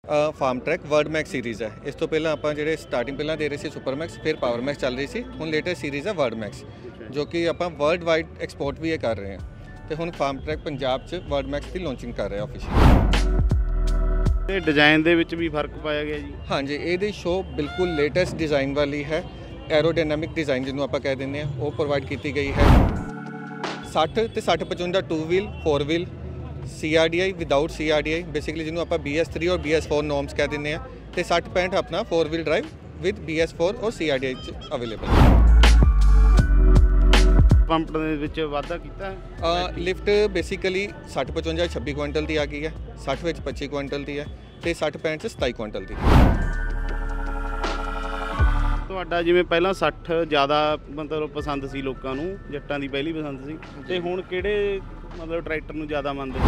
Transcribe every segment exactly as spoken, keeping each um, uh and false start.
Farm track word max series है। इस तो पहला आप जो स्टार्टिंग पहला दे रहे थे सुपर मैक्स, फिर पावर मैक्स चल रही थी। हुण लेटेस्ट सीरीज़ है वर्ड मैक्स, जो कि आप वर्ल्ड वाइड एक्सपोर्ट भी ये कर रहे हैं। तो हुण फार्म ट्रैक पंजाब च वर्ड मैक्स की लॉन्चिंग कर रहे हैं ऑफिशियल। डिजाइन दे विच भी फर्क पाया गया जी? हाँ जी, ये शो बिल्कुल लेटेस्ट डिज़ाइन वाली है। एरोडायनामिक डिज़ाइन जिन्होंने आप कह देंगे वो प्रोवाइड की गई है। साठ तो साठ पचवंजा two wheel four wheel C R D I without C R D I basically जिन्होंने आप बी एस थ्री और बी एस फोर नॉर्म्स कह देंगे। तो साठ पैंठ अपना four wheel drive with B S four और C R D I available है। पंप दे विच वाधा कीता है? लिफ्ट बेसिकली साठ पचवंजा छब्बी क्विंटल की आ गई है, साठ विच पच्ची क्विंटल की है, तो साठ पैंठ सताई क्विंटल की। ਤੁਹਾਡਾ ਜਿਵੇਂ ਪਹਿਲਾਂ ਸੱਠ ਜ਼ਿਆਦਾ ਮਤਲਬ ਪਸੰਦ ਸੀ ਲੋਕਾਂ ਨੂੰ, ਜੱਟਾਂ ਦੀ ਪਹਿਲੀ ਪਸੰਦ ਸੀ, ਤੇ ਹੁਣ ਕਿਹੜੇ ਮਤਲਬ ਟਰੈਕਟਰ ਨੂੰ ਜ਼ਿਆਦਾ ਮੰਨਦੇ?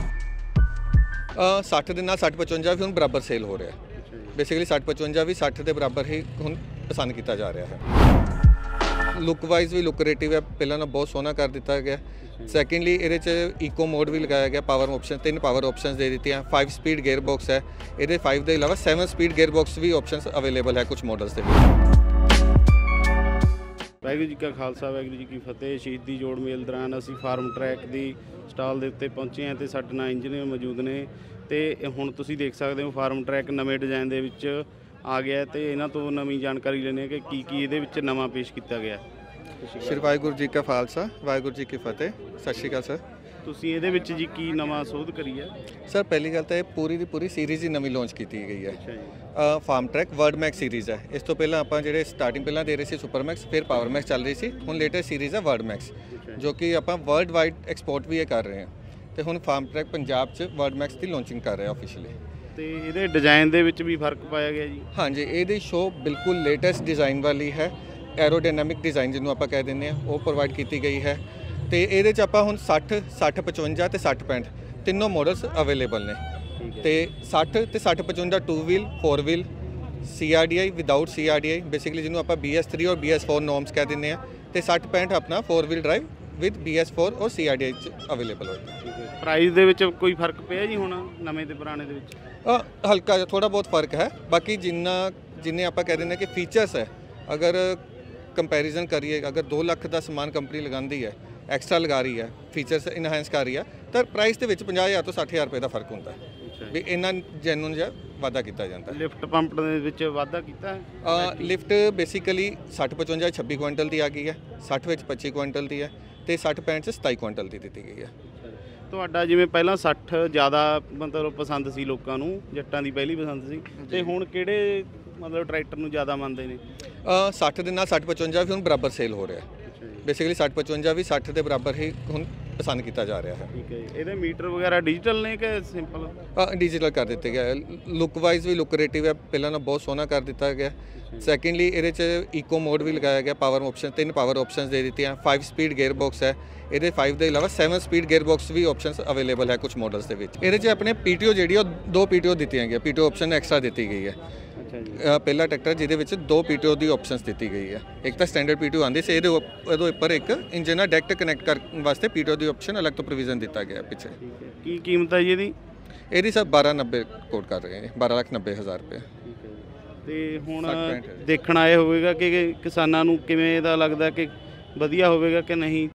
ਸੱਠ ਦੇ ਨਾਲ ਸੱਠ ਪਚਵੰਜਾ ਵੀ ਹੁਣ ਬਰਾਬਰ ਸੇਲ ਹੋ ਰਿਹਾ। ਬੇਸਿਕਲੀ ਸੱਠ ਪਚਵੰਜਾ ਵੀ ਸੱਠ ਦੇ ਬਰਾਬਰ ਹੀ ਹੁਣ ਪਸੰਦ ਕੀਤਾ ਜਾ ਰਿਹਾ ਹੈ। ਲੁੱਕ ਵਾਈਜ਼ ਵੀ ਲੁਕਰੇਟਿਵ ਹੈ, ਪਹਿਲਾਂ ਨਾਲ ਬਹੁਤ ਸੋਹਣਾ ਕਰ ਦਿੱਤਾ ਗਿਆ। ਸੈਕੰਡਲੀ ਇਹਦੇ 'ਚ ਈਕੋ ਮੋਡ ਵੀ ਲਗਾਇਆ ਗਿਆ, ਪਾਵਰ ਆਪਸ਼ਨ ਤਿੰਨ ਪਾਵਰ ਆਪਸ਼ਨਸ ਦੇ ਦਿੱਤੀਆਂ। ਫਾइव ਸਪੀਡ ਗੇਅਰ ਬਾਕਸ ਹੈ ਇਹਦੇ, ਫਾइव ਦੇ ਇਲਾਵਾ ਸੈवन ਸਪੀਡ ਗੇਅਰ ਬਾਕਸ ਵੀ ਆਪਸ਼ਨਸ ਅਵੇਲੇਬਲ ਹੈ ਕੁਝ ਮਾਡਲਸ ਦੇ ਵਿੱਚ। ਵਾਹਿਗੁਰੂ ਜੀ ਕਾ ਖਾਲਸਾ ਵਾਹਿਗੁਰੂ ਜੀ ਕੀ ਫਤਿਹ। ਸ਼ਹੀਦੀ ਜੋੜ ਮੇਲ ਦੌਰਾਨ ਅਸੀਂ ਫਾਰਮ ਟਰੈਕ ਦੀ ਸਟਾਲ ਦੇ ਉੱਤੇ ਪਹੁੰਚੇ ਹਾਂ ਤੇ ਸਾਡੇ ਨਾਲ ਇੰਜੀਨੀਅਰ ਮੌਜੂਦ ਨੇ। ਤੇ ਹੁਣ ਤੁਸੀਂ ਦੇਖ ਸਕਦੇ ਹੋ ਫਾਰਮ ਟਰੈਕ ਨਵੇਂ ਡਿਜ਼ਾਈਨ ਦੇ ਵਿੱਚ ਆ ਗਿਆ ਤੇ ਇਹਨਾਂ ਤੋਂ ਨਵੀਂ ਜਾਣਕਾਰੀ ਲੈਣੀ ਹੈ ਕਿ ਕੀ ਕੀ ਇਹਦੇ ਵਿੱਚ ਨਵਾਂ ਪੇਸ਼ ਕੀਤਾ ਗਿਆ। ਸ਼੍ਰੀ ਵਾਹਿਗੁਰੂ ਜੀ ਕਾ ਖਾਲਸਾ ਵਾਹਿਗੁਰੂ ਜੀ ਕੀ ਫਤਿਹ। ਸਤਿ ਸ਼੍ਰੀ ਅਕਾਲ ਸਰ। ਤੁਸੀਂ ਇਹਦੇ ਵਿੱਚ ਜੀ ਕੀ ਨਵਾਂ ਸੋਧ ਕਰੀ ਹੈ? ਸਰ ਪਹਿਲੀ ਗੱਲ ਤਾਂ ਇਹ ਪੂਰੀ ਦੀ ਪੂਰੀ ਸੀਰੀਜ਼ ਹੀ ਨਵੀਂ ਲਾਂਚ ਕੀਤੀ ਗਈ ਹੈ। Farmtrac World Max series ਹੈ। ਇਸ ਤੋਂ ਪਹਿਲਾਂ ਆਪਾਂ ਜਿਹੜੇ ਸਟਾਰਟਿੰਗ ਪਹਿਲਾਂ ਦੇ ਰਹੇ ਸੀ ਸੁਪਰ ਮੈਕਸ, ਫਿਰ ਪਾਵਰ ਮੈਕਸ ਚੱਲ ਰਹੀ ਸੀ। ਹੁਣ ਲੇਟੈਸਟ ਸੀਰੀਜ਼ ਹੈ ਵਰਡ ਮੈਕਸ, ਜੋ ਕਿ ਆਪਾਂ ਵਰਲਡ ਵਾਈਡ ਐਕਸਪੋਰਟ ਵੀ ਇਹ ਕਰ ਰਹੇ ਹਾਂ। ਤੇ ਹੁਣ ਫਾਰਮ ਟਰੈਕ ਪੰਜਾਬ 'ਚ ਵਰਡ ਮੈਕਸ ਦੀ ਲਾਂਚਿੰਗ ਕਰ ਰਿਹਾ ਆਫੀਸ਼ੀਅਲੀ। ਤੇ ਇਹਦੇ ਡਿਜ਼ਾਈਨ ਦੇ ਵਿੱਚ ਵੀ ਫਰਕ ਪਾਇਆ ਗਿਆ ਜੀ? ਹਾਂਜੀ, ਇਹਦੀ ਸ਼ੋ ਬਿਲਕੁਲ ਲੇਟੈਸਟ ਡਿਜ਼ਾइन ਵਾਲੀ ਹੈ। एरोडायनामिक डिज़ाइन जिन्होंने आप कह देंगे वो प्रोवाइड की गई है। तो ये आप हम साठ साठ पचवंजा तो साठ पैंठ तीनों मॉडल्स अवेलेबल ने। तो साठ तो साठ पचवंजा two wheel four wheel C R D I without C R D I basically जिन्होंने आप बी एस थ्री और बी एस फोर नॉर्म्स कह देंगे। तो साठ पैंठ अपना four wheel drive with B S four और C R D I available हो। प्राइस ਦੇ ਵਿੱਚ ਕੋਈ ਫਰਕ ਪਿਆ ਜੀ ਹੁਣ ਨਵੇਂ ਤੇ ਪੁਰਾਣੇ ਦੇ ਵਿੱਚ? हल्का थोड़ा बहुत फर्क है। बाकी जिन्ना जिन्हें आप कह देंगे कि फीचर्स है, अगर कंपैरिजन करिए, अगर दो लाख का समान कंपनी लगाती है, एक्स्ट्रा लगा रही है, फीचर्स इनहेंस कर रही है, तो प्राइस के पचास हज़ार तो साठ हज़ार रुपये का फर्क होता है भी इन्ना जैनुअन जिहा वाधा किया जाता है। लिफ्ट पंप दे विच वाधा कीता है? लिफ्ट बेसिकली साठ पचवंजा छब्बी क्विंटल की आ गई है, साठ विच पच्ची क्विंटल की है, तो साठ पैंठ सताई क्विंटल की दी गई है। ਤੁਹਾਡਾ ਜਿਵੇਂ ਪਹਿਲਾਂ ਸੱਠ ਜ਼ਿਆਦਾ ਮਤਲਬ ਪਸੰਦ ਸੀ ਲੋਕਾਂ ਨੂੰ, ਜੱਟਾਂ ਦੀ ਪਹਿਲੀ ਪਸੰਦ ਸੀ, ਤੇ ਹੁਣ ਕਿਹੜੇ ਮਤਲਬ ਟਰੈਕਟਰ ਨੂੰ ਜ਼ਿਆਦਾ ਮੰਨਦੇ ਨੇ? ਸੱਠ ਦੇ ਨਾਲ ਸੱਠ ਪਚਵੰਜਾ ਵੀ ਹੁਣ ਬਰਾਬਰ ਸੇਲ ਹੋ ਰਿਹਾ। ਬੇਸਿਕਲੀ ਸੱਠ ਪਚਵੰਜਾ ਵੀ ਸੱਠ ਦੇ ਬਰਾਬਰ ਹੀ ਹੁਣ ਪਸੰਦ ਕੀਤਾ ਜਾ ਰਿਹਾ ਹੈ। ਠੀਕ ਹੈ ਜੀ। ਇਹਦੇ ਮੀਟਰ ਵਗੈਰਾ ਡਿਜੀਟਲ ਨੇ ਕਿ ਸਿੰਪਲ? ਡਿਜੀਟਲ ਕਰ ਦਿੱਤੇ ਗਿਆ। ਲੁੱਕ ਵਾਈਜ਼ ਵੀ ਲੁਕਰੇਟਿਵ ਹੈ, ਪਹਿਲਾਂ ਨਾਲ ਬਹੁਤ ਸੋਹਣਾ ਕਰ ਦਿੱਤਾ ਗਿਆ। ਸੈਕੰਡਲੀ ਇਹਦੇ 'ਚ ਈਕੋ ਮੋਡ ਵੀ ਲਗਾਇਆ ਗਿਆ, ਪਾਵਰ ਆਪਸ਼ਨ ਤਿੰਨ ਪਾਵਰ ਆਪਸ਼ਨਸ ਦੇ ਦਿੱਤੀਆਂ। ਫਾइव ਸਪੀਡ ਗੇਅਰ ਬਾਕਸ ਹੈ ਇਹਦੇ, ਫਾइव ਦੇ ਇਲਾਵਾ ਸੈवन ਸਪੀਡ ਗੇਅਰ ਬਾਕਸ ਵੀ ਆਪਸ਼ਨਸ ਅਵੇਲੇਬਲ ਹੈ ਕੁਝ ਮਾਡਲਸ ਦੇ ਵਿੱਚ। ਇਹਦੇ 'ਚ ਆਪਣੇ ਪੀ ਟੀ ਓ ਜਿਹੜੀ ਉਹ ਦੋ ਪੀ ਟੀ ਓ ਦਿੱਤੀਆਂ ਗਈਆਂ, P T O option extra ਦਿੱਤੀ ਗਈ ਹੈ। ਪਹਿਲਾ ਟਰੈਕਟਰ ਜਿਹਦੇ ਵਿੱਚ ਦੋ ਪੀ ਟੀ ਓ ਦੀ ਆਪਸ਼ਨਸ ਦਿੱਤੀ ਗਈ ਹੈ। ਇੱਕ ਤਾਂ ਸਟੈਂਡਰਡ ਪੀ ਟੀ ਓ ਆਉਂਦੀ ਸੀ, ਇਹਦੇ ਇਹਦੇ ਉੱਪਰ ਇੱਕ ਇੰਜਨ ਨਾਲ ਡਾਇਰੈਕਟ ਕਨੈਕਟ ਕਰਨ ਵਾਸਤੇ ਪੀ ਟੀ ਓ ਦੀ ਆਪਸ਼ਨ ਅਲੱਗ ਤੋਂ ਪ੍ਰੋਵੀਜ਼ਨ ਦਿੱਤਾ ਗਿਆ ਪਿੱਛੇ। ਕੀ ਕੀਮਤ ਹੈ ਜੀ ਇਹਦੀ? ਇਹਦੀ ਸਰ ਬਾਰਾਂ ਨੱਬੇ ਕੋਟ ਕਰ ਰਹੇ ਨੇ, ਬਾਰਾਂ ਲੱਖ ਨੱਬੇ ਹਜ਼ਾਰ ਰੁਪਏ। ਤੇ ਹੁਣ ਦੇਖਣ ਆਏ ਹੋਵੇਗਾ ਕਿ ਕਿਸਾਨਾਂ ਨੂੰ ਕਿਵੇਂ ਦਾ ਲੱਗਦਾ, ਕਿ ਵਧੀਆ ਹੋਵੇਗਾ ਕਿ ਨਹੀਂ?